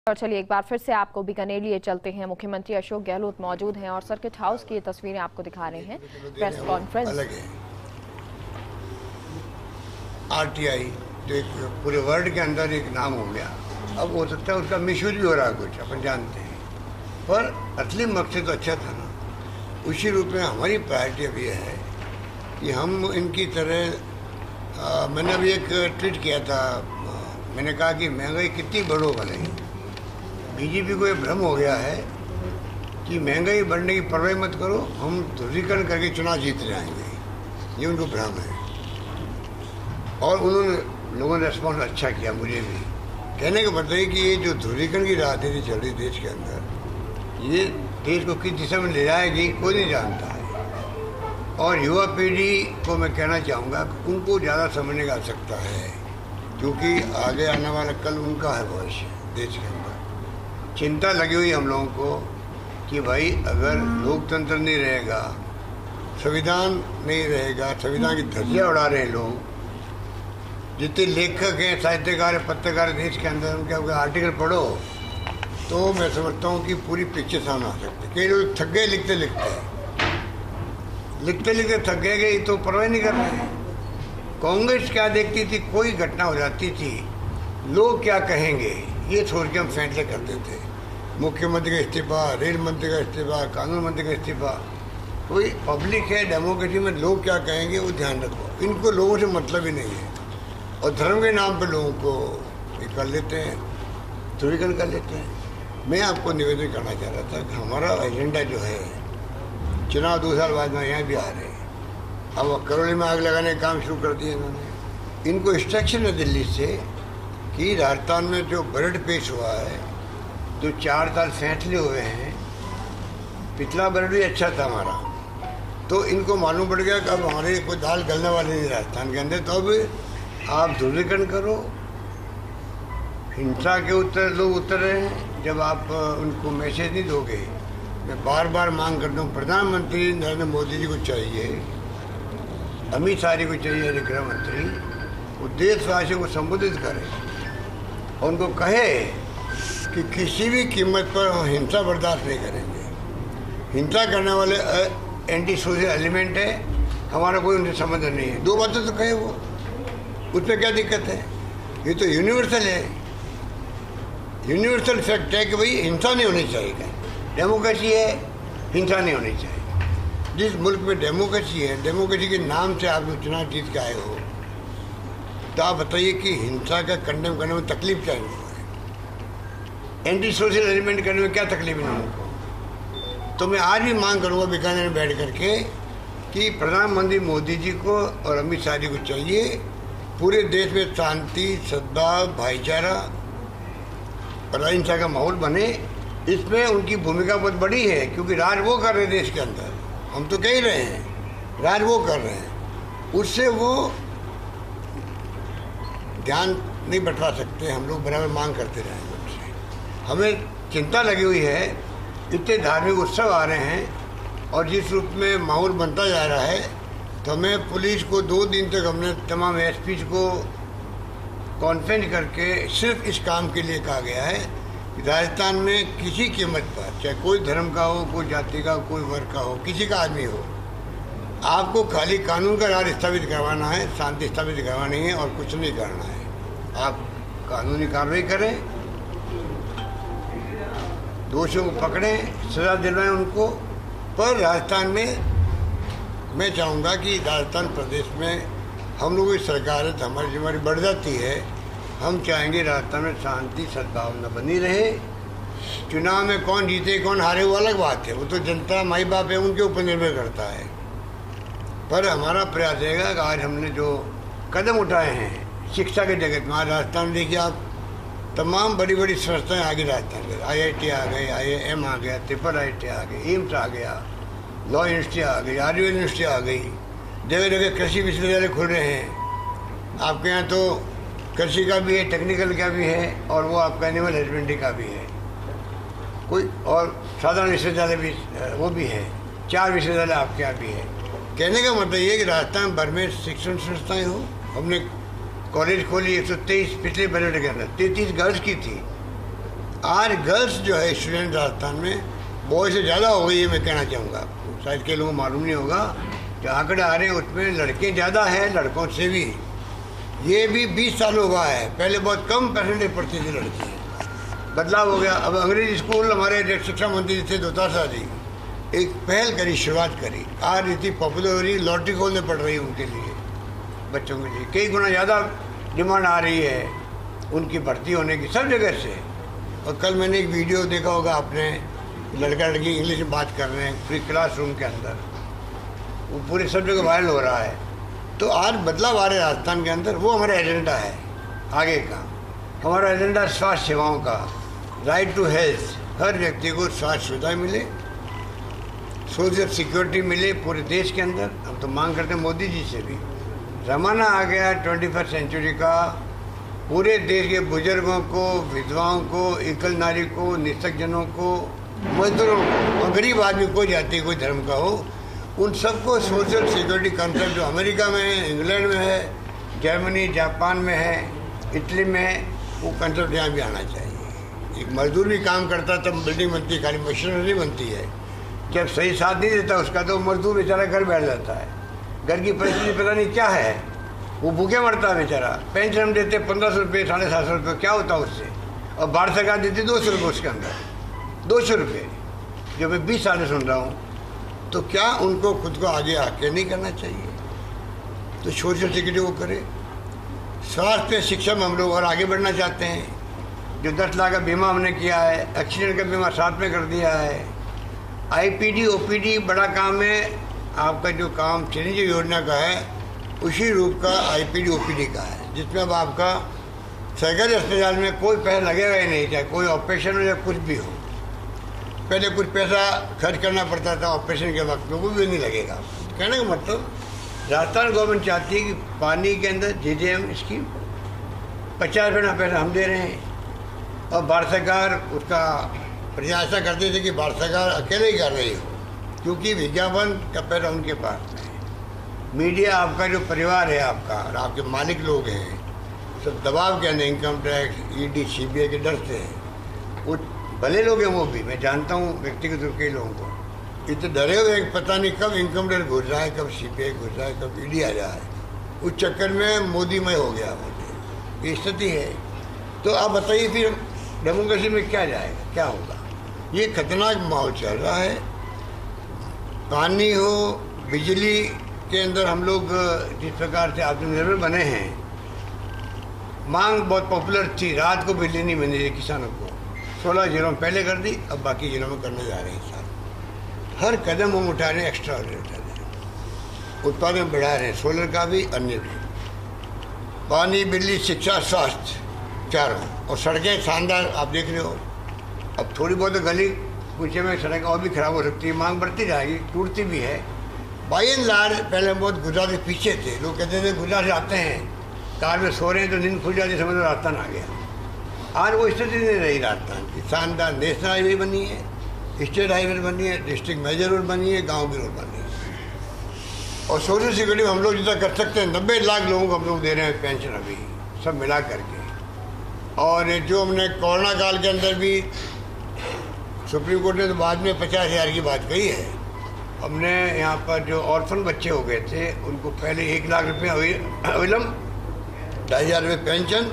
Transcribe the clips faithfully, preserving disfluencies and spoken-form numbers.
और चलिए एक बार फिर से आपको बीकानेर लिए चलते हैं। मुख्यमंत्री अशोक गहलोत मौजूद हैं और सर्किट हाउस की ये तस्वीरें आपको दिखा रहे हैं। प्रेस कॉन्फ्रेंस अलग है। आरटीआई जो एक पूरे वर्ल्ड के अंदर एक नाम हो गया, अब हो सकता है उसका मिसयूज भी हो रहा है, कुछ अपन जानते हैं, पर असली मकसद तो अच्छा था ना। उसी रूप में हमारी प्रायोरिटी अभी है कि हम इनकी तरह आ, मैंने अभी एक ट्वीट किया था, मैंने कहा कि महंगाई कितनी बढ़ो भले, बीजेपी को ये भ्रम हो गया है कि महंगाई बढ़ने की परवाह मत करो, हम ध्रुवीकरण करके चुनाव जीत जाएंगे, ये उनको भ्रम है। और उन्होंने लोगों ने रिस्पॉन्स अच्छा किया, मुझे भी कहने का मतलब है कि ये जो ध्रुवीकरण की राजनीति चल रही देश के अंदर, ये देश को किस दिशा में ले जाएगी कोई नहीं जानता है। और युवा पीढ़ी को मैं कहना चाहूँगा कि उनको ज़्यादा समझने की आवश्यकता है, क्योंकि आगे आने वाला कल उनका है भविष्य देश के अंदर। चिंता लगी हुई हम लोगों को कि भाई अगर लोकतंत्र नहीं रहेगा, संविधान नहीं रहेगा, संविधान की धज्जियाँ उड़ा रहे हैं लोग, जितने लेखक हैं, साहित्यकार हैं, पत्रकार देश के अंदर, उनके अगर आर्टिकल पढ़ो तो मैं समझता हूँ कि पूरी पिक्चर सामने आ सकती है। कई लोग थक गए लिखते लिखते लिखते लिखते थक गए गए तो परवाह नहीं कर रहे हैं। कांग्रेस क्या देखती थी, कोई घटना हो जाती थी लोग क्या कहेंगे ये सोच के हम फैसले करते थे। मुख्यमंत्री का इस्तीफा, रेल मंत्री का इस्तीफा, कानून मंत्री का इस्तीफा, कोई पब्लिक है, डेमोक्रेसी में लोग क्या कहेंगे वो ध्यान रखो। इनको लोगों से मतलब ही नहीं है और धर्म के नाम पे लोगों को ये कर लेते हैं, ध्रुवीकरण कर लेते हैं। मैं आपको निवेदन करना चाह रहा था कि हमारा एजेंडा जो है, चुनाव दो साल बाद में यहाँ भी आ रहे हैं, अब करौली में आग लगाने का काम शुरू कर दिया इन्होंने। इनको इंस्ट्रक्शन है दिल्ली से कि राजस्थान में जो बजट पेश हुआ है, जो चार साल फैसले हुए हैं, पिछला बजट भी अच्छा था हमारा, तो इनको मालूम पड़ गया कि अब हमारे कोई दाल गलने वाले नहीं राजस्थान के अंदर, तो अब आप ध्रुवीकरण करो। हिंसा के उत्तर लोग उतर रहे हैं जब आप उनको मैसेज नहीं दोगे। मैं बार बार मांग करता हूँ, प्रधानमंत्री नरेंद्र मोदी जी को चाहिए, अमित शाह जी को चाहिए, गृह मंत्री, वो देशवासियों को संबोधित करें और उनको कहे कि किसी भी कीमत पर हम हिंसा बर्दाश्त नहीं करेंगे। हिंसा करने वाले एंटी सोशल एलिमेंट है, हमारा कोई उनसे संबंध नहीं है। दो बातें तो कहे वो, उसमें क्या दिक्कत है? ये तो यूनिवर्सल है, यूनिवर्सल फैक्ट है कि भाई हिंसा नहीं होनी चाहिए। डेमोक्रेसी है, हिंसा नहीं होनी चाहिए। जिस मुल्क में डेमोक्रेसी है, डेमोक्रेसी के नाम से आप चुनाव जीत के आए हो, तो आप बताइए कि हिंसा का कंडेम करने में तकलीफ क्या है? एंटी सोशल एलिमेंट करने में क्या तकलीफ है उनको? तो मैं आज भी मांग करूँगा बीकानेर में बैठ करके कि प्रधानमंत्री मोदी जी को और अमित शाह जी को चाहिए पूरे देश में शांति, सद्भाव, भाईचारा और अहिंसा का माहौल बने। इसमें उनकी भूमिका बहुत बड़ी है, क्योंकि राज वो कर रहे हैं देश के अंदर, हम तो कह ही रहे हैं राज वो कर रहे हैं, उससे वो ध्यान नहीं बंटवा सकते। हम लोग बराबर मांग करते रहे उनसे। हमें चिंता लगी हुई है, इतने धार्मिक उत्सव आ रहे हैं और जिस रूप में माहौल बनता जा रहा है, तो हमें पुलिस को दो दिन तक हमने तमाम एसपी को कॉन्फ्रेंस करके सिर्फ इस काम के लिए कहा गया है कि राजस्थान में किसी कीमत पर, चाहे कोई धर्म का हो, कोई जाति का, कोई वर्ग का हो, किसी का आदमी हो, आपको खाली कानून का राज स्थापित करवाना है, शांति स्थापित करवानी है और कुछ नहीं करना है। आप कानूनी कार्रवाई करें, दोषियों को पकड़ें, सजा दिलवाएं उनको। पर राजस्थान में मैं चाहूँगा कि राजस्थान प्रदेश में हम लोगों की सरकार है तो हमारी जिम्मेदारी बढ़ जाती है। हम चाहेंगे राजस्थान में शांति सद्भावना बनी रहे। चुनाव में कौन जीते कौन हारे वो अलग बात है, वो तो जनता माई बाप है, उनके ऊपर निर्भर करता है। पर हमारा प्रयास रहेगा कि आज हमने जो कदम उठाए हैं शिक्षा के जगत में, आज राजस्थान देखिए आप, तमाम बड़ी बड़ी संस्थाएं आ गई राजस्थान में, आई आई टी आ गई, आई आई एम आ गया, ट्रिपल आई टी आ गई, एम्स आ गया, लॉ यूनिवर्सिटी आ गई, आयुर्वेद यूनिवर्सिटी आ गई, जगह जगह कृषि विश्वविद्यालय खुल रहे हैं। आपके यहाँ तो कृषि का भी है, टेक्निकल का भी है और वो आपका एनिमल हस्बेंड्री का भी है, कोई और साधारण विश्वविद्यालय भी वो भी है, चार विश्वविद्यालय आपके यहाँ भी है। कहने का मतलब ये कि राजस्थान भर में शिक्षण संस्थाएँ हो। हमने कॉलेज खोली एक सौ तेईस पिछले बजट के अंदर, तैंतीस गर्ल्स की थी, आज गर्ल्स जो है स्टूडेंट राजस्थान में बॉय से ज़्यादा हो गई है, मैं कहना चाहूँगा आपको। शायद के लोगों को मालूम नहीं होगा, जो आंकड़े आ रहे हैं उसमें लड़के ज़्यादा हैं लड़कों से भी। ये भी बीस साल हुआ है, पहले बहुत कम परसेंटेज पढ़ती थी लड़की, बदलाव हो गया। अब अंग्रेजी स्कूल हमारे शिक्षा मंत्री थे दोतारा जी एक पहल करी, शुरुआत करी, आज इतनी पॉपुलर हो रही, लॉटरी खोलने पड़ रही है उनके लिए, बच्चों के लिए कई गुना ज़्यादा डिमांड आ रही है उनकी भर्ती होने की सब जगह से। और कल मैंने एक वीडियो देखा होगा आपने, लड़का लड़की इंग्लिश में बात कर रहे हैं पूरी क्लासरूम के अंदर, वो पूरे सब जगह वायरल हो रहा है। तो आज बदलाव आ रहे राजस्थान के अंदर, वो हमारा एजेंडा है आगे का। हमारा एजेंडा स्वास्थ्य सेवाओं का, राइट टू हेल्थ, हर व्यक्ति को स्वास्थ्य सुविधाएँ मिले, सोशल सिक्योरिटी मिले पूरे देश के अंदर। हम तो मांग करते हैं मोदी जी से भी, ज़माना आ गया ट्वेंटी फर्स्ट सेंचुरी का, पूरे देश के बुजुर्गों को, विधवाओं को, एकल नारी को, निस्तकजनों को, मजदूरों को और गरीब आदमी, कोई जाति कोई धर्म का हो, उन सबको सोशल सिक्योरिटी कॉन्सेप्ट जो अमेरिका में है, इंग्लैंड में है, जर्मनी जापान में है, इटली में है, वो कंसेप्ट यहाँ भी आना चाहिए। एक मजदूर भी काम करता तब बिल्डिंग बनती है, खाली मशीनरी बनती है। जब सही साथ नहीं देता उसका तो मजदूर बेचारा घर बैठ जाता है, घर की परिस्थिति पता नहीं क्या है, वो भूखे मरता है बेचारा। पेंशन हम देते पंद्रह सौ रुपये साढ़े सात सौ रुपये, क्या होता है उससे? और भारत सरकार देती दो सौ रुपये उसके अंदर, दो सौ रुपये जो मैं बीस साल से सुन रहा हूँ। तो क्या उनको खुद को आगे आके नहीं करना चाहिए? तो सोशल सिक्योरिटी वो करे। स्वास्थ्य शिक्षा में हम लोग और आगे बढ़ना चाहते हैं। जो दस लाख का बीमा हमने किया है, एक्सीडेंट का बीमा साथ में कर दिया है। आईपीडी ओपीडी बड़ा काम है, आपका जो काम चिरंजीवी योजना का है उसी रूप का आईपीडी ओपीडी का है, जिसमें अब आपका सरकारी अस्पताल में कोई पैसा लगेगा ही नहीं, चाहे कोई ऑपरेशन हो या कुछ भी हो। पहले कुछ पैसा खर्च करना पड़ता था ऑपरेशन के वक्त में, वो भी नहीं लगेगा। कहने का मतलब राजस्थान गवर्नमेंट चाहती है कि पानी के अंदर जे जे एम स्कीम पचास रुपये पैसा हम दे रहे हैं, और भारत सरकार उसका प्रयास करते थे कि भारत सरकार अकेले ही कर रही हो, क्योंकि विज्ञापन का पैसा उनके पास है। मीडिया आपका जो परिवार है आपका और आपके मालिक लोग हैं, सब दबाव के अंदर, इनकम टैक्स, ईडी, सीबीआई के डर से हैं। वो भले लोग हैं, वो भी मैं जानता हूँ व्यक्तिगत रूप के लोगों को, इतने डरे हुए हैं, पता नहीं कब इनकम टैक्स घुस रहा है, कब सीबीआई घुस रहा है, कब ईडी आ रहा है। उस चक्कर में मोदीमय हो गया मुझे, ये स्थिति है। तो आप बताइए फिर डेमोक्रेसी में क्या जाएगा, क्या होगा? ये खतरनाक माहौल चल रहा है। पानी हो, बिजली के अंदर हम लोग जिस प्रकार से आत्मनिर्भर बने हैं, मांग बहुत पॉपुलर थी, रात को बिजली नहीं मिल रही किसानों को, सोलह जिलों में पहले कर दी, अब बाकी जिलों में करने जा रहे हैं साथ। हर कदम हम उठा रहे हैं, एक्स्ट्रा उठा रहे हैं, उत्पादन बढ़ा रहे हैं, सोलर का भी, अन्य भी। पानी, बिजली, शिक्षा, स्वास्थ्य, चारों, और सड़कें शानदार आप देख रहे हो। अब थोड़ी बहुत गली पूछे में सड़क और भी खराब हो सकती है, मांग बढ़ती जाएगी, टूटती भी है। बाई एंड लार्ज पहले हम बहुत गुजरात के पीछे थे, लोग कहते थे गुजरात से आते हैं, कार में सो रहे हैं तो नींद खुल जाती, समझ लो राजस्थान आ गया। आज वो स्थिति नहीं रही राजस्थान की। शानदार नेशनल हाईवे बनी है, स्टेट हाईवे बनी है, डिस्ट्रिक्ट मेजर रोड बनी है, गाँव की रोड बनी है। और सोशल सिक्योरिटी हम लोग जितना कर सकते हैं, नब्बे लाख लोगों को हम लोग दे रहे हैं पेंशन अभी, सब मिला करके। और जो हमने कोरोना काल के अंदर भी, सुप्रीम कोर्ट ने तो बाद में पचास हज़ार की बात कही है, हमने यहाँ पर जो ऑर्फन बच्चे हो गए थे उनको पहले एक लाख रुपये अविलंब, ढाई हज़ार रुपये पेंशन,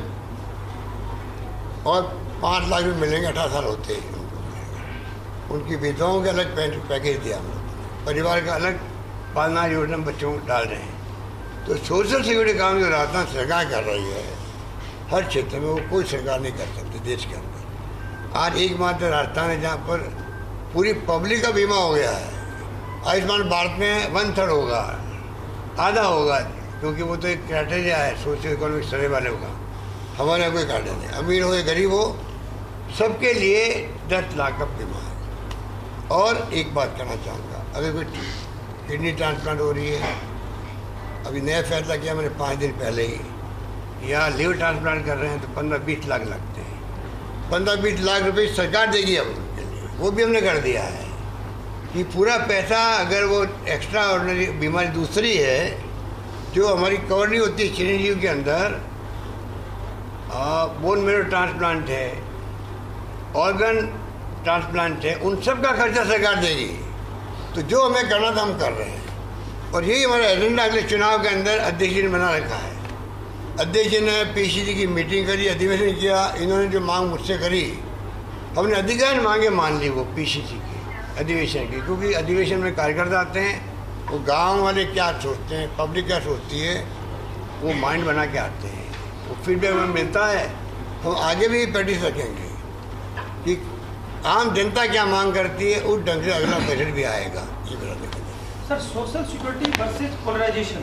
और पाँच लाख रुपये मिलेंगे अठारह साल होते ही उनको। उनकी विधवाओं के अलग पैकेज दिया हम लोग, परिवार का अलग पालना योजना बच्चों को डाल रहे हैं। तो सोशल सिक्योरिटी काम जो राजस्थान सरकार कर रही है हर क्षेत्र में, वो कोई सरकार नहीं कर सकती देश के अंदर। आज एकमात्र राजस्थान है जहाँ पर पूरी पब्लिक का बीमा हो गया है। आयुष्मान भारत में वन थर्ड होगा, आधा होगा, क्योंकि वो तो एक क्राइटेरिया है सोशल इकोनॉमिक सर्वे वाले का। हमारे यहाँ कोई काटे नहीं, अमीर हो या गरीब हो, सबके लिए दस लाख का बीमा है। और एक बात कहना चाहूँगा, अगर कोई किडनी ट्रांसप्लांट हो रही है, अभी नया फैसला किया मैंने पाँच दिन पहले ही, या लिवर ट्रांसप्लांट कर रहे हैं तो पंद्रह बीस लाख लगते हैं। पंद्रह बीस लाख रुपए सरकार देगी अब उनके लिए, वो भी हमने कर दिया है कि पूरा पैसा, अगर वो एक्स्ट्रा ऑर्डिनरी बीमारी दूसरी है जो हमारी कवर नहीं होती चिरंजीवी के अंदर, बोन मेरो ट्रांसप्लांट है, ऑर्गन ट्रांसप्लांट है, उन सब का खर्चा सरकार देगी। तो जो हमें करना था हम कर रहे हैं, और यही हमारा एजेंडा अगले चुनाव के अंदर अध्यक्ष जी ने बना रखा है। अध्यक्ष जी ने पीसीसी की मीटिंग करी, अधिवेशन किया, इन्होंने जो मांग मुझसे करी, हमने अधिकार मांगे मान ली वो पीसीसी की अधिवेशन की, क्योंकि अधिवेशन में कार्यकर्ता आते हैं, वो गांव वाले क्या सोचते हैं, पब्लिक क्या सोचती है, वो माइंड बना के आते हैं, वो फीडबैक हमें मिलता है। हम आगे भी प्रैक्टिस रखेंगे कि आम जनता क्या मांग करती है, उस ढंग से अगला बजट भी आएगा। ये मेरा देखा sir, social security versus polarisation,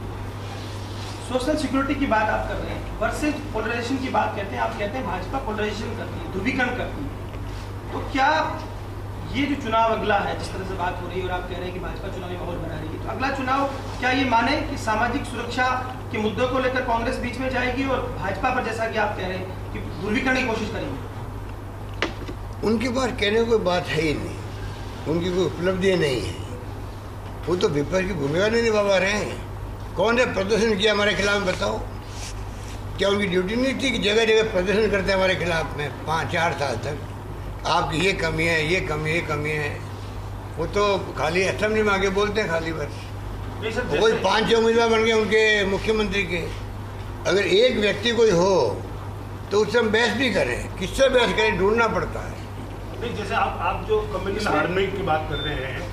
social security की बात आप कर रहे हैं, वर्सेज पोलराइजेशन की बात करते हैं, आप कहते हैं भाजपा पोलराइजेशन करती है, ध्रुवीकरण करती है। तो क्या ये जो चुनाव अगला है, जिस तरह से बात हो रही है और आप कह रहे हैं कि भाजपा चुनावी माहौल बना रही है, तो अगला चुनाव क्या ये माने कि सामाजिक सुरक्षा के मुद्दों को लेकर कांग्रेस बीच में जाएगी और भाजपा पर, जैसा कि आप कह रहे हैं, कि ध्रुवीकरण की कोशिश करेंगे? उनके पास कहने को कोई बात है ही नहीं, उनकी कोई उपलब्धि नहीं है, वो तो विपक्ष की भूमिका नहीं निभा रहे हैं। कौन ने प्रदर्शन किया हमारे खिलाफ में, बताओ? क्या उनकी ड्यूटी नहीं थी कि जगह जगह प्रदर्शन करते हैं हमारे खिलाफ में पाँच चार साल तक? आपकी ये कमी है, ये कमी ये कमी है, वो तो खाली असेंबली में आके बोलते हैं खाली बस। कोई पाँच छः उम्मीदवार बन गए उनके मुख्यमंत्री के, अगर एक व्यक्ति कोई हो तो उससे हम बहस भी करें, किससे बहस करें, ढूंढना पड़ता है। नहीं, जैसे आप आप जो कम्युनल हार्मनी की बात कर रहे हैं,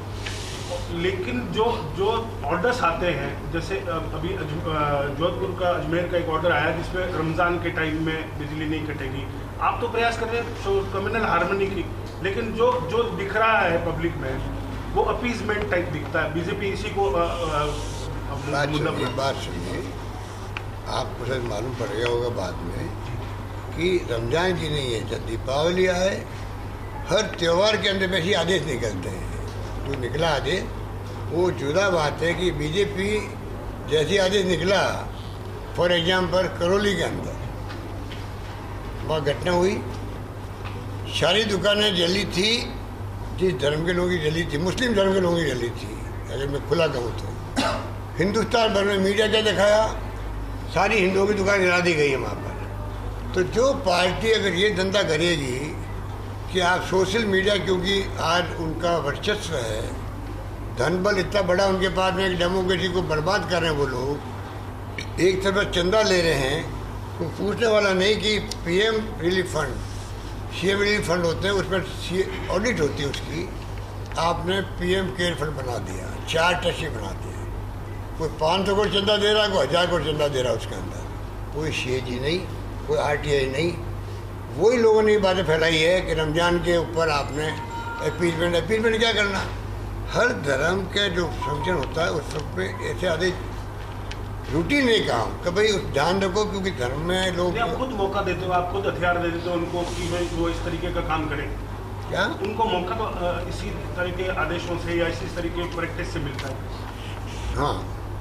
लेकिन जो जो ऑर्डर्स आते हैं, जैसे अभी जोधपुर का अजमेर का एक ऑर्डर आया जिसमें रमज़ान के टाइम में बिजली नहीं कटेगी। आप तो प्रयास कर रहे हैं कम्युनल हार्मनी की, लेकिन जो जो दिख रहा है पब्लिक में वो अपीजमेंट टाइप दिखता है। बीजेपी इसी को बात सुनिए बात सुनिए आपको शायद मालूम पड़ गया होगा बाद में कि रमज़ान की नहीं है, जब दीपावली आए, हर त्यौहार के अंदर वैसे आदेश निकलते हैं। जो निकला आदेश वो जुदा बात है कि बीजेपी जैसी आदेश निकला, फॉर एग्जाम्पल करौली के अंदर वहाँ घटना हुई, सारी दुकानें जली थी, जिस धर्म के लोगों की जली थी, मुस्लिम धर्म के लोगों की जली थी, अगर मैं खुला कहूँ तो। हिंदुस्तान भर में मीडिया क्या दिखाया, सारी हिंदुओं की दुकान गिरा दी गई है वहाँ पर। तो जो पार्टी अगर ये धंधा करेगी कि आप सोशल मीडिया, क्योंकि आज उनका वर्चस्व है, धन बल इतना बड़ा उनके पास में, एक डेमोक्रेसी को बर्बाद कर रहे हैं वो लोग, एक तरफ चंदा ले रहे हैं, कोई पूछने वाला नहीं कि PM relief fund, CM relief fund होते हैं, उस पर ऑडिट होती है उसकी, आपने पीएम केयर फंड बना दिया, चार टैक्सी बना दिया, कोई पाँच सौ करोड़ चंदा दे रहा है, कोई हज़ार करोड़ चंदा दे रहा है, उसके अंदर कोई सीएजी नहीं, कोई आरटीआई नहीं। वही लोगों ने ये बातें फैलाई है कि रमज़ान के ऊपर आपने अपीलमेंट अपीलमेंट क्या करना, हर धर्म के जो फंक्शन होता है उस सब पे ऐसे आधे रूटीन नहीं काम कि भाई ध्यान रखो, क्योंकि धर्म में लोग आप खुद मौका देते हो, आप खुद हथियार दे देते हो उनको कि भाई वो इस तरीके का काम करें। क्या उनको मौका तो इसी तरह के आदेशों से या इसी तरीके की प्रैक्टिस से मिलता है। हाँ,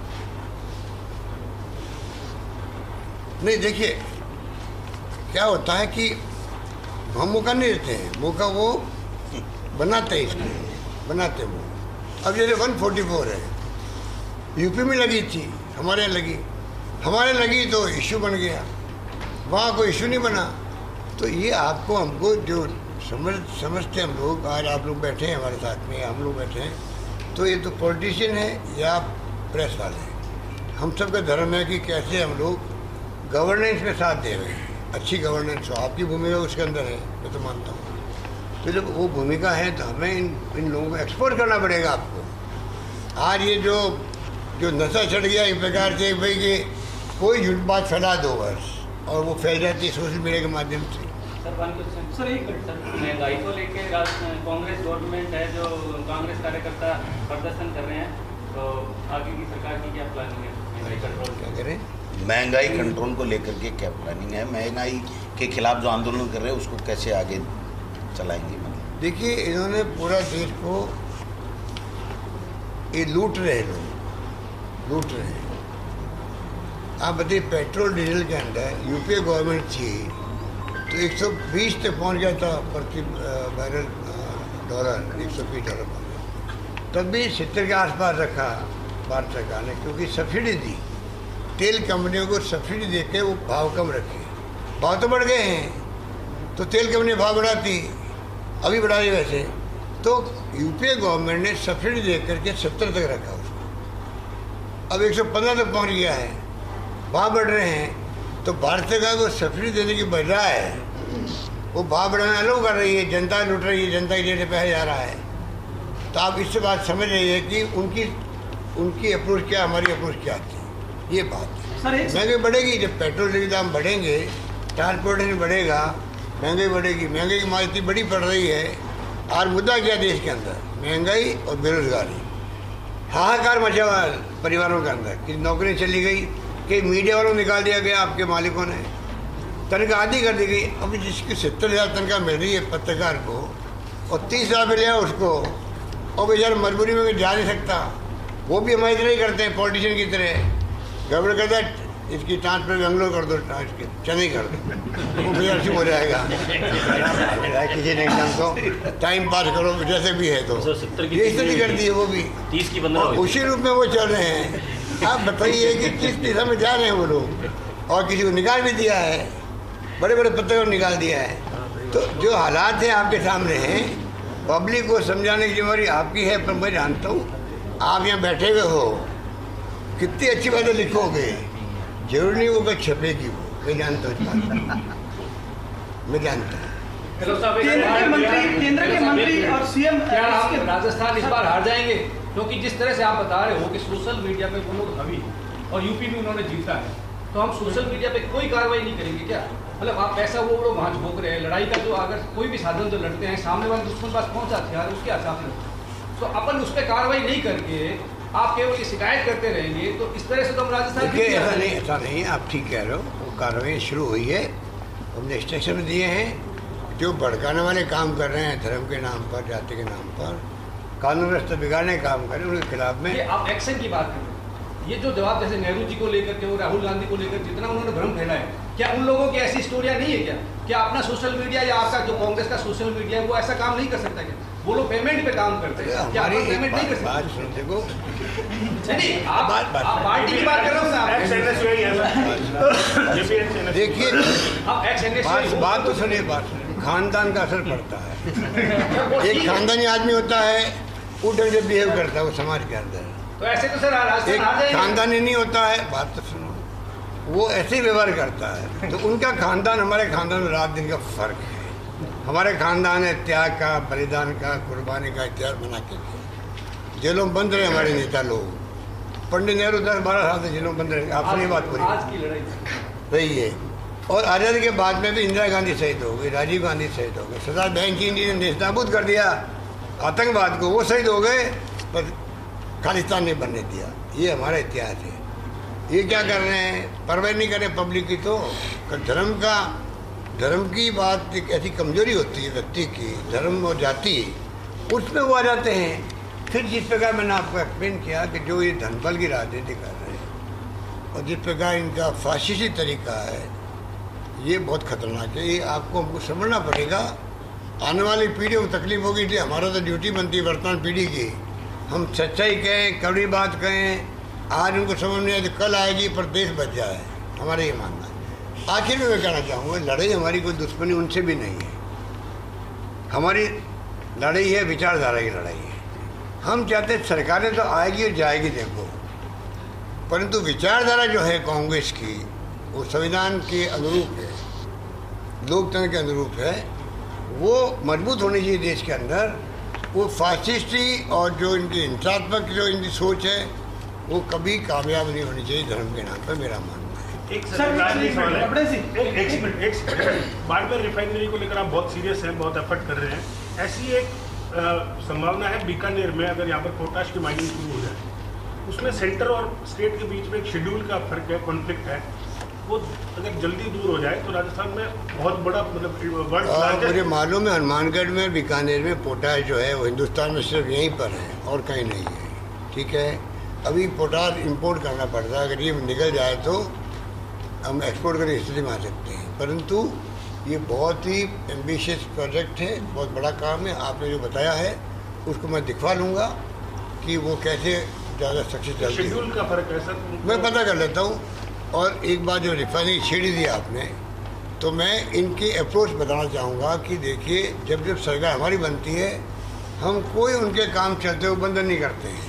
नहीं देखिए क्या होता है कि हम मौका नहीं देते हैं, मौका वो बनाते हैं, इसको बनाते हैं वो। अब जैसे एक सौ चौवालीस है, यूपी में लगी थी, हमारे यहाँ लगी, हमारे लगी तो इशू बन गया, वहाँ कोई इशू नहीं बना। तो ये आपको हमको जो समझ समझते हम लोग, आज आप लोग बैठे हैं हमारे साथ में, हम लोग बैठे हैं, तो ये तो पॉलिटिशियन है या प्रेस वाले हैं। हम सबका धर्म है कि कैसे हम लोग गवर्नेंस में साथ दे रहे हैं, अच्छी गवर्नेंस हो, आपकी भूमिका उसके अंदर है, मैं तो मानता हूँ। तो जब वो भूमिका है तो हमें इन इन लोगों को एक्सपोर्ट करना पड़ेगा आपको। आज ये जो जो नशा चढ़ गया एक प्रकार से भाई कि कोई झूठ बात फैला दो बस, और वो फैल जाती है सोशल मीडिया के माध्यम से। सर वन क्वेश्चन सर, एक मिनट सर, महंगाई को लेकर कांग्रेस गवर्नमेंट है, जो कांग्रेस कार्यकर्ता प्रदर्शन कर रहे हैं, तो आगे की सरकार की क्या प्लानिंग है महंगाई कंट्रोल? क्या करें, महंगाई कंट्रोल को लेकर के क्या प्लानिंग है? महंगाई के खिलाफ जो आंदोलन कर रहे हैं उसको कैसे आगे चलाएंगे? मतलब देखिए, इन्होंने पूरा देश को ये लूट रहे हैं, लोग लूट रहे हैं। आप बताइए, पेट्रोल डीजल के अंदर यूपीए गवर्नमेंट थी तो एक सौ बीस तक पहुँच गया था प्रति बैरल डॉलर, एक सौ बीस डॉलर पहुँच गया, तब भी सत्तर के आसपास रखा भारत सरकार ने, क्योंकि सब्सिडी दी, तेल कंपनियों को सब्सिडी देके वो भाव कम रखे, भाव तो बढ़ गए हैं तो तेल कंपनी भाव बढ़ाती, अभी बढ़ा रही वैसे। तो यूपीए गवर्नमेंट ने सब्सिडी दे करके सत्तर तक रखा उसको, अब एक सौ पंद्रह तक पहुँच गया है, भाव बढ़ रहे हैं। तो भारत सरकार को सब्सिडी देने की बजाय वो भाव बढ़ाना अलाउ कर रही है, जनता लुट रही है, जनता के लिए पैसा जा रहा है। तो आप इससे बात समझ रही है कि उनकी उनकी अप्रोच क्या, हमारी अप्रोच क्या थी, ये बात है। महंगाई बढ़ेगी, जब पेट्रोल के दाम बढ़ेंगे, ट्रांसपोर्टेशन बढ़ेगा, महंगाई बढ़ेगी। महंगाई की मार इतनी बड़ी पड़ रही है। और मुद्दा क्या देश के अंदर, महंगाई और बेरोजगारी, हाहाकार मचा हुआ है परिवारों के अंदर कि नौकरी चली गई, कि मीडिया वालों को निकाल दिया गया, आपके मालिकों ने तनख्वाह आधी कर दी गई। अब जिसकी सत्तर हज़ार तनख्वाह मिल रही है पत्रकार को और तीस हज़ार मिल लिया उसको, और बेचारा मजबूरी में जा नहीं सकता, वो भी हमारी तरह ही करते हैं, पॉलिटिशियन की तरह। गड़बड़ करता है, इसकी ट्रांसफर बेंगलोर कर दो, इसकी चेन्नई कर दो, वो बेचारा चुप हो जाएगा। किसी ने तो टाइम पास करो जैसे भी है, तो ये स्थिति करती है वो भी, तीस की पंद्रह उसी रूप में वो चल रहे हैं। आप बताइए कि किस दिशा में जा रहे हैं वो लोग, और किसी को निकाल भी दिया है, बड़े बड़े पत्थरों को निकाल दिया है। तो जो हालात हैं आपके सामने हैं, पब्लिक को समझाने की जिम्मेदारी आपकी है। पर मैं जानता हूँ आप यहाँ बैठे हुए हो, कितनी अच्छी बातें लिखोगे, जरूरी नहीं वो बस छपेगी, वो मैं जानता हूँ, मैं जानता हूँ। केंद्र के मंत्री केंद्र के मंत्री और सीएम, क्या आप राजस्थान इस बार हार जाएंगे? क्योंकि जिस तरह से आप बता रहे हो कि सोशल मीडिया पे वो लोग हावी और यूपी में उन्होंने जीता है, तो हम सोशल मीडिया पे कोई कार्रवाई नहीं करेंगे क्या? मतलब आप ऐसा वो लोग वहाँ झोंक रहे हैं, लड़ाई का जो अगर कोई भी साधन जो लड़ते हैं, सामने वाले दुश्मन पास कौन सा हथियार उसके हिसाब से, तो अपन उस पर कार्रवाई नहीं करके आप केवल ये शिकायत करते रहेंगे, तो इस तरह से तो हम राजस्थान देखिए ऐसा नहीं ऐसा नहीं आप ठीक कह रहे हो, वो कार्रवाई शुरू हुई है, हमने इंस्ट्रक्शन दिए हैं। जो भड़काने वाले काम कर रहे हैं धर्म के नाम पर, जाति के नाम पर, कानून व्यवस्था बिगाड़ने का काम कर रहे हैं, उनके खिलाफ में आप एक्शन की बात करें। ये जो जवाब जैसे नेहरू जी को लेकर के और राहुल गांधी को लेकर जितना उन्होंने भ्रम फैलाया, क्या उन लोगों की ऐसी स्टोरियां नहीं है क्या? क्या अपना सोशल मीडिया या आपका जो कांग्रेस का सोशल मीडिया है वो ऐसा काम नहीं कर सकता क्या? वो लोग पेमेंट पे काम करते हैं, क्या आप पेमेंट नहीं कर सकते? सुन देखो, नहीं आप आप पार्टी की बात कर रहे हो, देखिए आप एक्स बात बात तो सुनिए, बात सुनिए, खानदान का असर पड़ता है। एक खानदानी आदमी होता है, वो ढंग से बिहेव करता है वो समाज के अंदर, तो ऐसे तो सर एक खानदानी नहीं होता है। बात तो सुनो, वो ऐसे ही व्यवहार करता है। तो उनका खानदान हमारे खानदान में रात दिन का फर्क है। हमारे खानदान है त्याग का, बलिदान का, कुर्बानी का इतिहास बना के, जेलों में बंद रहे हमारे नेता लोग। पंडित नेहरू दस बारह साल से जेलों में बंद रहे, आपसे नहीं बात पूरी आज की लड़ाई रही है। और आज़ादी के बाद में भी इंदिरा गांधी शहीद हो गई, राजीव गांधी शहीद हो गए, सरदार बहनचंद जी ने नेस्तनाबूद कर दिया आतंकवाद को, वो शहीद हो गए, पर खालिस्तान ने बनने दिया। ये हमारा इतिहास है। ये क्या कर रहे हैं, परवाह नहीं कर रहे पब्लिक की। तो धर्म का धर्म की बात एक ऐसी कमजोरी होती है व्यक्ति की, धर्म और जाति, उसमें वो आ जाते हैं। फिर जिस प्रकार मैंने आपको एक्सप्लेन किया कि जो ये धनबल की राजनीति कर रहे हैं और जिस प्रकार इनका फाशिस्टी तरीका है, ये बहुत खतरनाक है। ये आपको हमको समझना पड़ेगा। आने वाली पीढ़ियों को तकलीफ होगी, इसलिए हमारा तो ड्यूटी बनती है वर्तमान पीढ़ी की, हम सच्चाई कहें, कड़वी बात कहें। आज उनको समझ नहीं आए तो कल आएगी, पर देश बच जाए, हमारा ये मानना है। आखिर में मैं कहना चाहूँगा, लड़ाई हमारी कोई दुश्मनी उनसे भी नहीं है। हमारी लड़ाई है विचारधारा की लड़ाई है। हम चाहते सरकारें तो आएगी और जाएगी देखो, परंतु विचारधारा जो है कांग्रेस की, वो संविधान के अनुरूप है, लोकतंत्र के अनुरूप है, वो मजबूत होनी चाहिए देश के अंदर। वो फासिस्टी और जो इनकी हिंसात्मक जो इनकी सोच है, वो कभी कामयाब नहीं होनी चाहिए धर्म के नाम पर, मेरा मानना है। एक बाड़मेर रिफाइनरी को लेकर आप बहुत सीरियस हैं, बहुत एफर्ट कर रहे हैं। ऐसी एक संभावना है बीकानेर में, अगर यहाँ पर पोटाश की माइनिंग शुरू हो जाए, उसमें सेंटर और स्टेट के बीच में एक शेड्यूल का फर्क है, कॉन्फ्लिक्ट है, वो अगर जल्दी दूर हो जाए तो राजस्थान में बहुत बड़ा मतलब वर्ल्ड मुझे मालूम है हनुमानगढ़ में, बीकानेर में पोटाश जो है वो हिंदुस्तान में सिर्फ यहीं पर है और कहीं नहीं है। ठीक है, अभी पोटाश इंपोर्ट करना पड़ता है। अगर ये निकल जाए तो हम एक्सपोर्ट करने की स्थिति में आ सकते हैं, परंतु ये बहुत ही एम्बिशियस प्रोजेक्ट है, बहुत बड़ा काम है। आपने जो बताया है उसको मैं दिखवा लूँगा कि वो कैसे ज़्यादा सक्सेस जल्दी। शेड्यूल का फर्क है सर, मैं पता कर लेता हूँ। और एक बात जो रिफाइनरी छेड़ी दी आपने, तो मैं इनकी अप्रोच बताना चाहूँगा कि देखिए, जब जब सरकार हमारी बनती है, हम कोई उनके काम चलते हुए बंद नहीं करते हैं।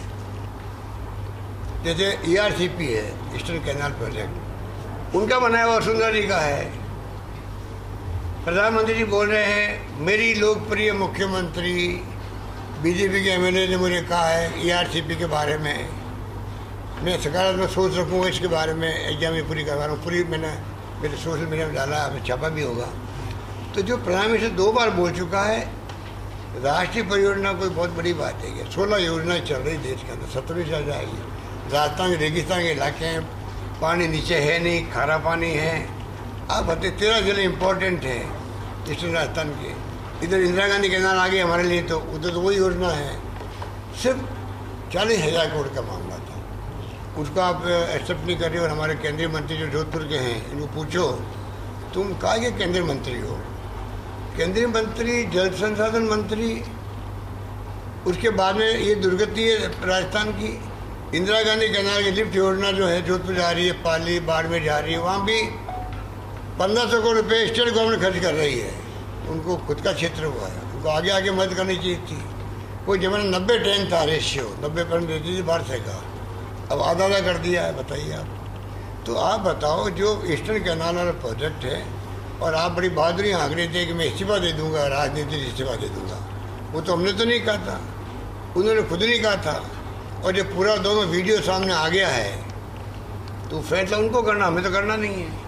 जैसे ई आर सी पी है, ईस्टर्न कैनाल प्रोजेक्ट, उनका बनाया हुआ वसुंधरा जी का है। प्रधानमंत्री जी बोल रहे हैं, मेरी लोकप्रिय मुख्यमंत्री बीजेपी के एम एल ए ने मुझे कहा है ई आर सी पी के बारे में, मैं सकारात्मक सोच रखूँगा इसके बारे में, एग्जाम में पूरी करवा रहा हूँ। पूरी मैंने मेरे सोशल मीडिया में डाला, हमें छापा भी होगा। तो जो प्रधानमंत्री दो बार बोल चुका है, राष्ट्रीय परियोजना कोई बहुत बड़ी बात है कि सोलह योजनाएं चल रही देश के अंदर, सत्रहवीं चल जाएगी। राजस्थान के रेगिस्तान के इलाके हैं, पानी नीचे है नहीं, खारा पानी है। आप बताइए, तेरह जिले इम्पोर्टेंट हैं ईस्टर्न राजस्थान के। इधर इंदिरा गांधी कैनाल आ गए हमारे लिए, तो उधर तो वही योजना है। सिर्फ चालीस हज़ार करोड़ का मामला था, उसको आप एक्सेप्ट नहीं कर रहे। और हमारे केंद्रीय मंत्री जो जोधपुर के हैं, इनको पूछो तुम कहाँ के केंद्रीय मंत्री हो? केंद्रीय मंत्री, जल संसाधन मंत्री। उसके बाद में ये दुर्गति है राजस्थान की। इंदिरा गांधी कैनाल की लिफ्ट योजना जो है जोधपुर जा रही है, पाली बाड़मेर जा रही है, वहाँ भी पंद्रह सौ करोड़ रुपये स्टेट गवर्नमेंट खर्च कर रही है। उनको खुद का क्षेत्र हुआ है, उनको आगे आगे मदद करनी चाहिए थी। कोई जमाना नब्बे टेन था रेशियो, नब्बे परसेंट देती थी बाहर से का, अब आधा आधा कर दिया है। बताइए आप। तो आप बताओ, जो ईस्टर्न कैनाल वाला प्रोजेक्ट है, और आप बड़ी बहादुरी हाँक रहे थे कि मैं इस्तीफा दे दूंगा, राजनीति से इस्तीफा दे दूंगा। वो तो हमने तो नहीं कहा था, उन्होंने खुद नहीं कहा था। और जब पूरा दोनों वीडियो सामने आ गया है, तो फैसला उनको करना, हमें तो करना नहीं है।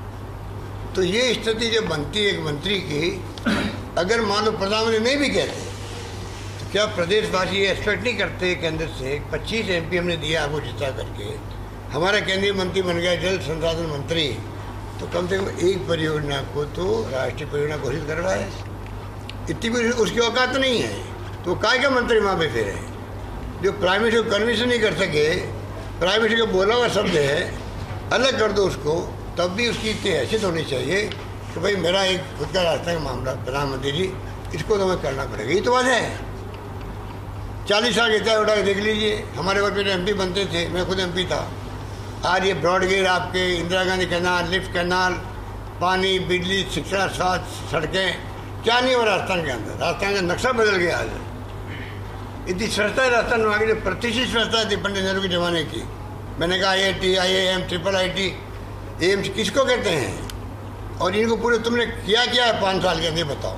तो ये स्थिति जब बनती है एक मंत्री की, अगर मान लो प्रधानमंत्री नहीं भी कहते, तो क्या प्रदेशवासी ये एक्सपेक्ट नहीं करते केंद्र से? पच्चीस एम पी हमने दिया आपको जिता करके, हमारा केंद्रीय मंत्री बन गया जल संसाधन मंत्री, तो कम से कम एक परियोजना को तो राष्ट्रीय परियोजना घोषित करवाए। इतनी भी उसकी औकात नहीं है, तो काय का मंत्री वहाँ पे फिर है? जो प्राइम मिनिस्टर को कन्विंस नहीं कर सके, प्राइम मिनिस्टर का बोला हुआ शब्द है, अलग कर दो उसको, तब भी उसकी इतनी हैसियत होनी चाहिए कि भाई मेरा एक खुद का रास्ता का मामला, प्रधानमंत्री जी इसको तो हमें करना पड़ेगा। ये तो बात है। चालीस साल इतना उठा के देख लीजिए, हमारे वक्त पे एम पी बनते थे, मैं खुद एम पी था। आज ये ब्रॉडगेज, आपके Indira Gandhi canal, lift canal, पानी, बिजली, शिक्षा, स्वास्थ्य, सड़कें, क्या नहीं हो राजस्थान के अंदर। राजस्थान का नक्शा बदल गया आज। इतनी संस्था है राजस्थान में, आगे जो प्रतिष्ठित संस्था थी पंडित नेहरू के ज़माने की, मैंने कहा I I T, I I M, triple I T, AIIMS किसको कहते हैं? और इनको पूरे तुमने किया क्या है पाँच साल के अंदर बताओ?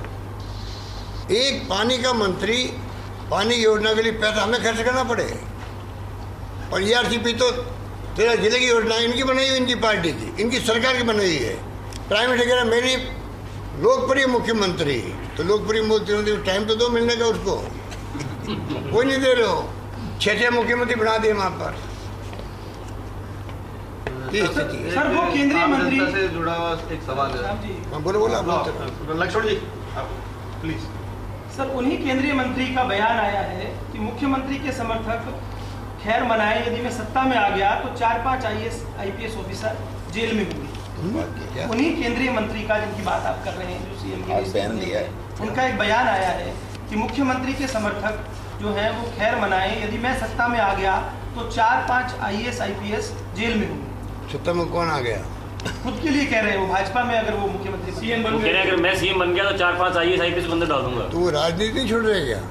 एक पानी का मंत्री, पानी योजना के लिए पैसा हमें खर्च करना पड़े। और ई आर सी पी तो तेरह जिले की योजना इनकी बनाई हुई, इनकी पार्टी की, इनकी सरकार की बनाई है। प्राइम मिनिस्टर कह रहा मेरी लोकप्रिय मुख्यमंत्री, तो लोकप्रिय मुख्यमंत्री टाइम तो दो मिलने का उसको, कोई नहीं दे रहे हो। छः छः मुख्यमंत्री बना दिए वहाँ पर। सर वो केंद्रीय मंत्री से जुड़ा हुआ एक सवाल है। हाँ बोलो बोलो लक्ष्मण जी प्लीज। सर उन्हीं केंद्रीय मंत्री का बयान आया है कि मुख्यमंत्री के समर्थक खैर मनाए, यदि मैं सत्ता में आ गया तो चार पांच I A S I P S officer जेल में होंगे। उन्हीं केंद्रीय मंत्री का जिनकी बात आप कर रहे हैं, जो सीएम के बयान दिया है, उनका एक बयान आया है कि मुख्यमंत्री के समर्थक जो है वो खैर मनाए, यदि मैं सत्ता में आ गया तो चार पांच I A S I P S जेल में होंगे। सत्ता में कौन आ गया? खुद के लिए कह रहे हैं वो, भाजपा में अगर वो मुख्यमंत्री सीएम बन गए, अगर मैं सीएम बन गया तो चार पांच I A S I P S बंदे डाल दूंगा। तो वो राजनीति नहीं छोड़ रहे क्या?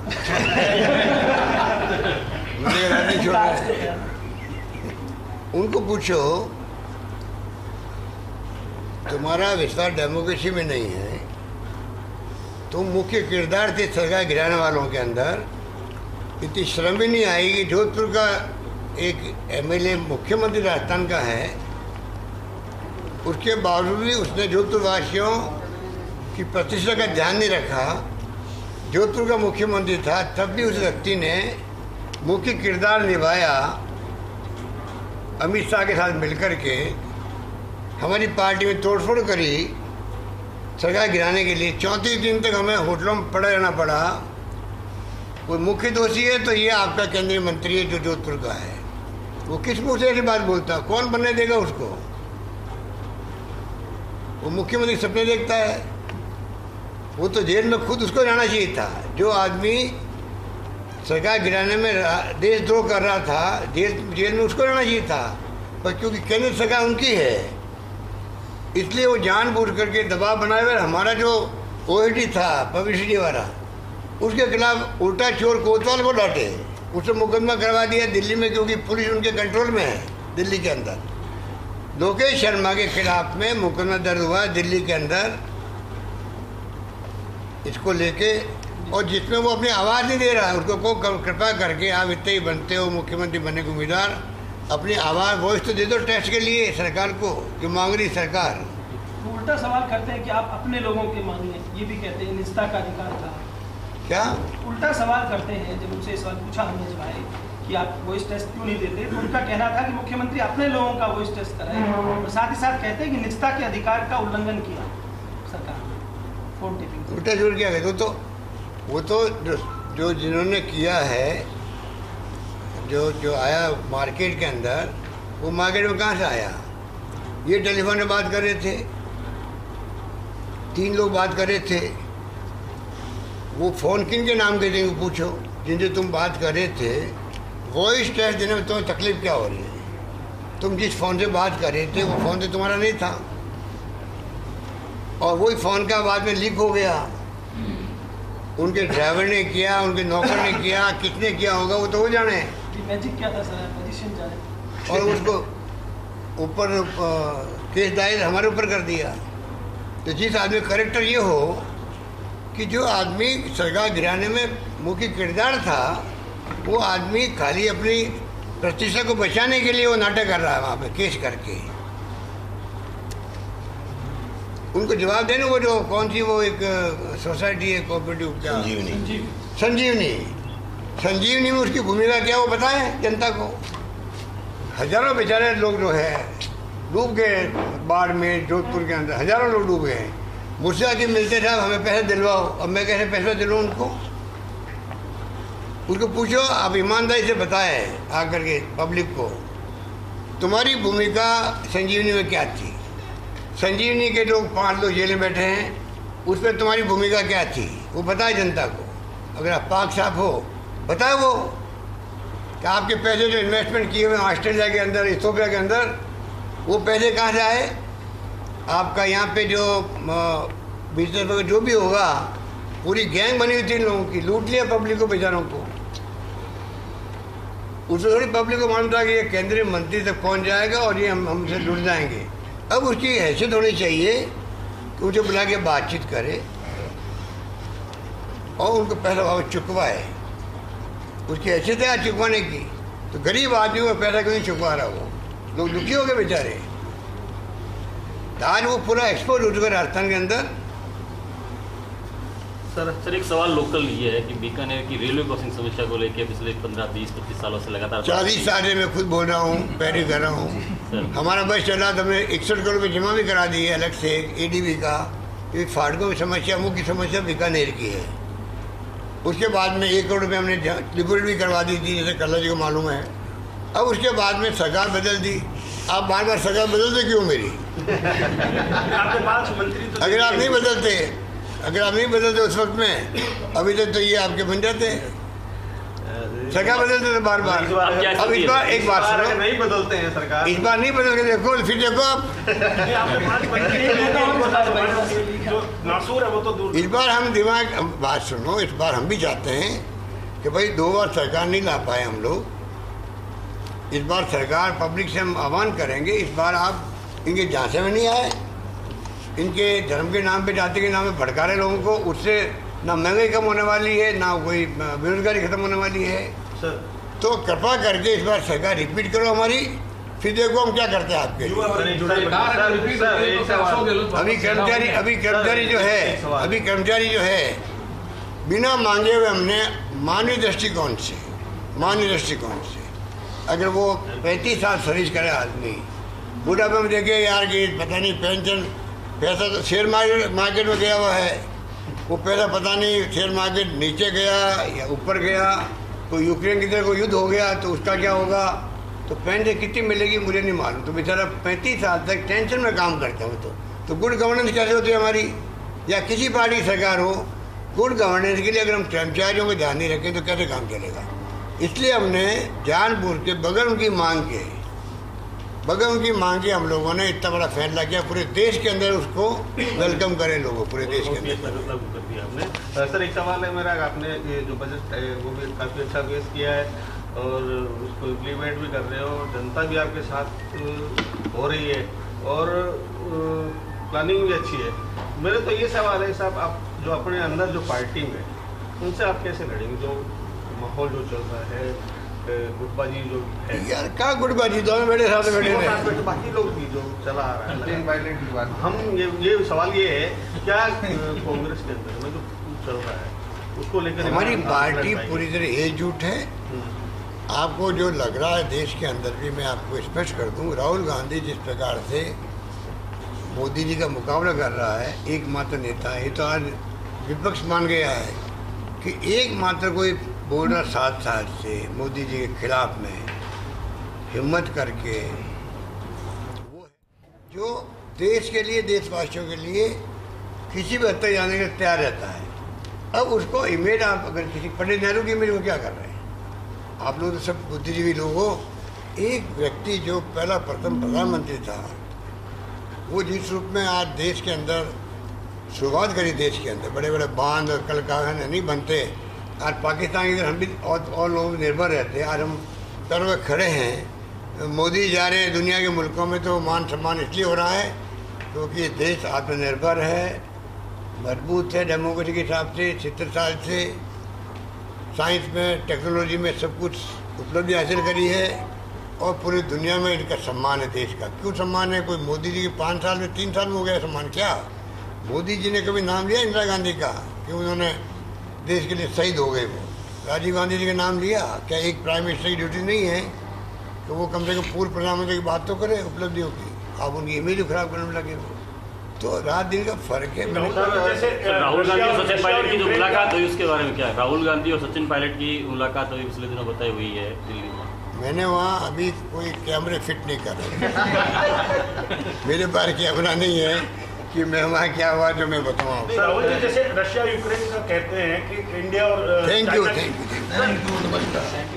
राजनीति छोड़ रहे, उनको पूछो तुम्हारा विश्वास डेमोक्रेसी में नहीं है, तुम मुख्य किरदार थे सरकार गिराने वालों के अंदर, इतनी शर्म भी नहीं आएगी। जोधपुर का एक एम एल ए मुख्यमंत्री राजस्थान का है, उसके बावजूद भी उसने जोधपुर वासियों की प्रतिष्ठा का ध्यान नहीं रखा। जोधपुर का मुख्यमंत्री था, तब भी उस व्यक्ति ने मुख्य किरदार निभाया अमित शाह के साथ मिलकर के, हमारी पार्टी में तोड़फोड़ करी सरकार गिराने के लिए। चौंतीस दिन तक हमें होटलों में पड़ा रहना पड़ा। कोई मुख्य दोषी है तो ये आपका केंद्रीय मंत्री है जो जोधपुर का है, वो किस मुँह से ऐसी बात बोलता? कौन बनने देगा उसको? वो मुख्यमंत्री सपने देखता है, वो तो जेल में खुद उसको जाना चाहिए था। जो आदमी सरकार गिराने में देशद्रोह कर रहा था, जेल जेल में उसको रहना चाहिए था, पर क्योंकि केंद्र सरकार उनकी है, इसलिए वो जानबूझ करके दबाव बनाए हुए। हमारा जो ओएडी था पब्लिसिटी वाला, उसके खिलाफ उल्टा चोर कोतवाल को डांटे, उसे मुकदमा करवा दिया दिल्ली में, क्योंकि पुलिस उनके कंट्रोल में है दिल्ली के अंदर। लोकेश शर्मा के खिलाफ में मुकदमा दर्ज हुआ दिल्ली के अंदर इसको लेके, और जिसमें वो अपनी आवाज़ नहीं दे रहा है। उसको को कृपा करके आप इतने ही बनते हो मुख्यमंत्री बनने के उम्मीदवार, अपनी आवाज़ वॉइस तो दे दो टेस्ट के लिए सरकार को, जो मांग रही सरकार। तो उल्टा सवाल करते हैं कि आप अपने लोगों के मानिए, ये भी कहते हैं निजता का अधिकार था। क्या उल्टा सवाल करते हैं, जब उनसे सवाल पूछा हमने जब आए कि आप वॉइस टेस्ट क्यों नहीं देते, तो उनका कहना था कि मुख्यमंत्री अपने लोगों का वॉइस टेस्ट कराए, और साथ ही साथ कहते हैं कि निजता के अधिकार का उल्लंघन किया सरकार ने फोन टेपिंग। उल्टा जोर क्या कहते, तो वो तो जो, जो जिन्होंने किया है, जो जो आया मार्केट के अंदर, वो मार्केट में कहाँ से आया? ये टेलीफोन में बात कर रहे थे, तीन लोग बात कर रहे थे। वो फ़ोन किन के नाम के थे पूछो, जिनसे तुम बात कर रहे थे। वॉइस टेस्ट देने में तुम्हें तकलीफ क्या हो रही है? तुम जिस फ़ोन से बात कर रहे थे वो फ़ोन तो तुम्हारा नहीं था, और वही फ़ोन का बाद में लीक हो गया। उनके ड्राइवर ने किया, उनके नौकर ने किया, किसने किया होगा वो तो वो जाने। मैजिक क्या था सर, पोजीशन जाने, और उसको ऊपर केस दायर हमारे ऊपर कर दिया। तो जिस आदमी करेक्टर ये हो कि जो आदमी सरकार गिराने में मुख्य किरदार था, वो आदमी खाली अपनी प्रतिष्ठा को बचाने के लिए वो नाटक कर रहा है वहाँ पे केस करके। उनको जवाब देने, वो जो कौन सी वो एक सोसाइटी है कोऑपरेटिव, क्या संजीवनी संजीवनी संजीवनी में उसकी भूमिका क्या वो बताएं जनता को। हजारों बेचारे लोग जो है डूब गए बाढ़ में, जोधपुर के अंदर हजारों लोग डूब गए। मुझसे आके मिलते थे, हमें पैसे दिलवाओ, अब मैं कैसे पैसे दिलवाऊँ उनको? उनको पूछो, आप ईमानदारी से बताएं आकर के पब्लिक को, तुम्हारी भूमिका संजीवनी में क्या थी? संजीवनी के लोग पांच लोग जेल में बैठे हैं, उसमें तुम्हारी भूमिका क्या थी वो बताए जनता को। अगर आप पाक साफ हो बताए वो कि आपके पैसे जो इन्वेस्टमेंट किए हुए ऑस्ट्रेलिया के अंदर, इथियोपिया के अंदर, वो पैसे कहाँ से आए? आपका यहाँ पे जो बिजनेस वगैरह जो भी होगा, पूरी गैंग बनी हुई थी लोगों की, लूट लिया पब्लिक को, बेचारों को। उसमें थोड़ी पब्लिक को मालूम था कि ये केंद्रीय मंत्री तक पहुँच जाएगा और ये हम हमसे लुट जाएंगे। अब उसकी हैसियत होनी चाहिए कि उसे बुला के बातचीत करे और उनको पैसा वापस चुकवाए। उसकी हैसियत है आज चुकवाने की, तो गरीब आदमी को पैसा क्यों नहीं चुकवा रहा? वो लोग दुखी हो गए बेचारे। आज वो पूरा एक्सपोज हो चुका राजस्थान के अंदर। सर सर एक सवाल लोकल ये है कि बीकानेर की रेलवे क्रॉसिंग समस्या को लेकर पिछले पंद्रह बीस पच्चीस सालों से लगातार चालीस साल से मैं खुद बोल रहा हूँ, पैरी कर रहा हूँ। हमारा बस चला तो हमने इकसठ करोड़ रुपये जमा भी करा दी है अलग से एडीबी का। एक फाटकों की समस्या, मुख्य समस्या बीकानेर की है। उसके बाद में एक करोड़ रुपये हमने डिपोजिट भी करवा दी थी, जैसे कल्ला जी को मालूम है। अब उसके बाद में सरकार बदल दी। आप बार बार सरकार बदलते क्यों मेरी? अगर आप नहीं बदलते अगर आप नहीं बदलते उस वक्त में, अभी तक तो ये आपके बन जाते हैं। सरकार बदलते थे बार बार। अब इस बार एक बात सुनो, नहीं बदलते हैं सरकार, इस बार नहीं बदल के देखो, फिर देखो आप। इस बार हम दिमाग, बात सुनो, इस बार हम भी चाहते हैं कि भाई दो बार सरकार नहीं ला पाए हम लोग। इस बार सरकार पब्लिक से हम आह्वान करेंगे, इस बार आप इनके झांसे में नहीं आए, इनके धर्म के नाम पे, जाति के नाम पे भड़का रहे लोगों को। उससे ना महंगाई कम होने वाली है, ना कोई बेरोजगारी खत्म होने वाली है। सर तो कृपा करके इस बार सरकार रिपीट करो हमारी, फिर देखो हम क्या करते हैं आपके लिए। अभी कर्मचारी अभी कर्मचारी जो है अभी कर्मचारी जो है बिना मांगे हुए हमने मानवीय दृष्टिकोण से मानवीय दृष्टिकोण से अगर वो पैंतीस साल सर्विस करे आदमी, बुढ़ापे में देखे यार कि पता नहीं पेंशन, पैसा तो शेयर मार्केट मार्केट में गया हुआ है, वो पैसा पता नहीं शेयर मार्केट नीचे गया या ऊपर गया, तो यूक्रेन की तरह कोई युद्ध हो गया तो उसका क्या होगा, तो पेंशन कितनी मिलेगी मुझे नहीं मालूम। तो बेचारा पैंतीस साल तक टेंशन में काम करते हो। तो तो गुड गवर्नेंस कैसे होती है हमारी, या किसी पार्टी की सरकार हो, गुड गवर्नेंस के लिए अगर हम कर्मचारियों को ध्यान नहीं रखें तो कैसे काम चलेगा। इसलिए हमने जानबूझ के बगैर उनकी मांग के बगैर उनकी मांगे हम लोगों ने इतना बड़ा फैसला किया, पूरे देश के अंदर उसको वेलकम करें लोगों, पूरे देश के अंदर लागू कर दिया आपने। सर एक सवाल है मेरा, आपने ये जो बजट है वो भी काफ़ी अच्छा पेश किया है और उसको इम्प्लीमेंट भी कर रहे हो, जनता भी आपके साथ हो रही है और प्लानिंग भी अच्छी है। मेरे तो ये सवाल है साहब, आप जो अपने अंदर जो पार्टी में उनसे आप कैसे लड़ेंगे? जो माहौल जो चल रहा है, गुटबाजी जो है यार, क्या गुटबाजी, दोनों बैठे साथ बैठे थे, बाकी लोग भी जो चला आ रहा है, हम ये ये सवाल ये है क्या कांग्रेस के अंदर में जो चल रहा है उसको लेकर हमारी पार्टी पूरी तरह एकजुट है। आपको जो लग रहा है देश के अंदर भी मैं आपको स्पष्ट कर दूं, राहुल गांधी जिस प्रकार से मोदी जी का मुकाबला कर रहा है, एकमात्र नेता है, तो आज विपक्ष मान गया है कि एकमात्र कोई बोल रहा सात साल से मोदी जी के खिलाफ में हिम्मत करके वो है जो देश के लिए, देशवासियों के लिए किसी भी हद तक जाने के तैयार रहता है। अब उसको इमेज, आप अगर किसी पंडित नेहरू की इमेज को क्या कर रहे हैं आप लोग, तो सब बुद्धिजीवी लोग हो। एक व्यक्ति जो पहला प्रथम प्रधानमंत्री था, वो जिस रूप में आज देश के अंदर शुरुआत करी, देश के अंदर बड़े बड़े बांध और कल कारखाने नहीं बनते, आज पाकिस्तान के अंदर हम भी और, और लोग निर्भर रहते हैं, आज हम पैरों पे खड़े हैं। मोदी जा रहे हैं दुनिया के मुल्कों में, तो मान सम्मान इसलिए हो रहा है क्योंकि ये देश आत्मनिर्भर है, मजबूत है डेमोक्रेसी के हिसाब से, सत्तर साल से साइंस में, टेक्नोलॉजी में सब कुछ उपलब्धि हासिल करी है और पूरी दुनिया में इनका सम्मान है देश का। क्यों सम्मान है? कोई मोदी जी के पाँच साल में, तीन साल में हो गया सम्मान? क्या मोदी जी ने कभी नाम लिया इंदिरा गांधी का कि उन्होंने देश के लिए शहीद हो गए? वो राजीव गांधी जी का नाम लिया? क्या एक प्राइम मिनिस्टर की ड्यूटी नहीं है कि वो कम से कम पूर्व प्रधानमंत्री की बात तो करे उपलब्धियों की? आप उनकी इमेज को खराब करने में लगे हो, तो रात दिन का फर्क है। राहुल गांधी और सचिन पायलट की जो मुलाकात हुई उसके बारे में क्या है? राहुल गांधी और सचिन पायलट की मुलाकात हुई पिछले दिनों बताई हुई है दिल्ली में। मैंने वहाँ अभी कोई कैमरे फिट नहीं कर रहे मेरे पास कैमरा नहीं है कि मैं वहाँ क्या हुआ जो मैं बताऊँ। राहुल जी, जैसे रशिया यूक्रेन का कहते हैं कि इंडिया और thank you thank you thank you नमस्कार।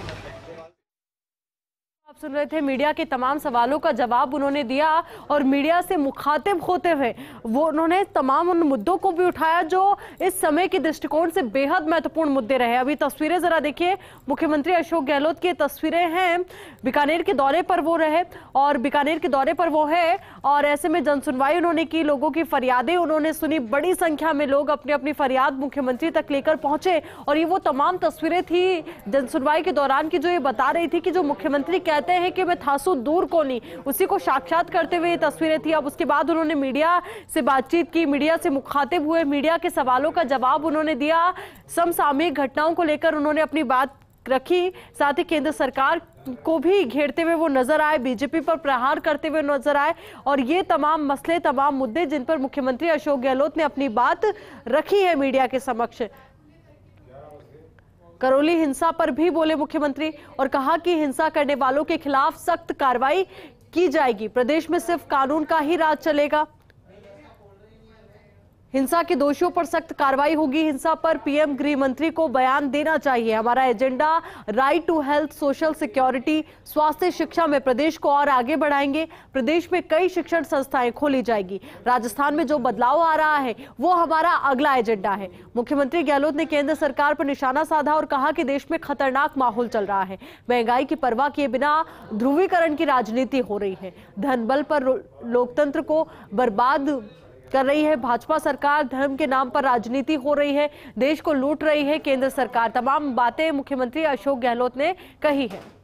आप सुन रहे थे मीडिया के तमाम सवालों का जवाब उन्होंने दिया और मीडिया से मुखातिब होते हुए वो उन्होंने तमाम उन मुद्दों को भी उठाया जो इस समय के दृष्टिकोण से बेहद महत्वपूर्ण मुद्दे रहे। अभी तस्वीरें जरा देखिए, मुख्यमंत्री अशोक गहलोत की तस्वीरें हैं, बीकानेर के दौरे पर वो रहे और बीकानेर के दौरे पर वो है और ऐसे में जनसुनवाई उन्होंने की, लोगों की फरियादें उन्होंने सुनी, बड़ी संख्या में लोग अपनी अपनी फरियाद मुख्यमंत्री तक लेकर पहुंचे और ये वो तमाम तस्वीरें थी जनसुनवाई के दौरान की जो ये बता रही थी कि जो मुख्यमंत्री कहते हैं कि मैं थासू दूर को नहीं, उसी को साक्षात करते हुए ये तस्वीरें थी। अब उसके बाद उन्होंने मीडिया से बातचीत की, मीडिया से मुखातिब हुए, मीडिया के सवालों का जवाब उन्होंने दिया, समसामयिक घटनाओं को लेकर उन्होंने अपनी बात रखी, साथ ही केंद्र सरकार को भी घेरते हुए वो नजर आए, बीजेपी पर प्रहार करते हुए नजर आए और ये तमाम मसले, तमाम मुद्दे जिन पर मुख्यमंत्री अशोक गहलोत ने अपनी बात रखी है मीडिया के समक्ष। करौली हिंसा पर भी बोले मुख्यमंत्री और कहा कि हिंसा करने वालों के खिलाफ सख्त कार्रवाई की जाएगी, प्रदेश में सिर्फ कानून का ही राज चलेगा, हिंसा के दोषियों पर सख्त कार्रवाई होगी, हिंसा पर पीएम गृह मंत्री को बयान देना चाहिए, हमारा agenda right to health, social security, स्वास्थ्य, शिक्षा में प्रदेश को और आगे बढ़ाएंगे, प्रदेश में कई शिक्षण संस्थाएं खोली जाएगी, राजस्थान में जो बदलाव आ रहा है वो हमारा अगला एजेंडा है। मुख्यमंत्री गहलोत ने केंद्र सरकार पर निशाना साधा और कहा कि देश में खतरनाक माहौल चल रहा है, महंगाई की परवाह किए बिना ध्रुवीकरण की राजनीति हो रही है, धन बल पर लोकतंत्र को बर्बाद कर रही है भाजपा सरकार, धर्म के नाम पर राजनीति हो रही है, देश को लूट रही है केंद्र सरकार। तमाम बातें मुख्यमंत्री अशोक गहलोत ने कही है।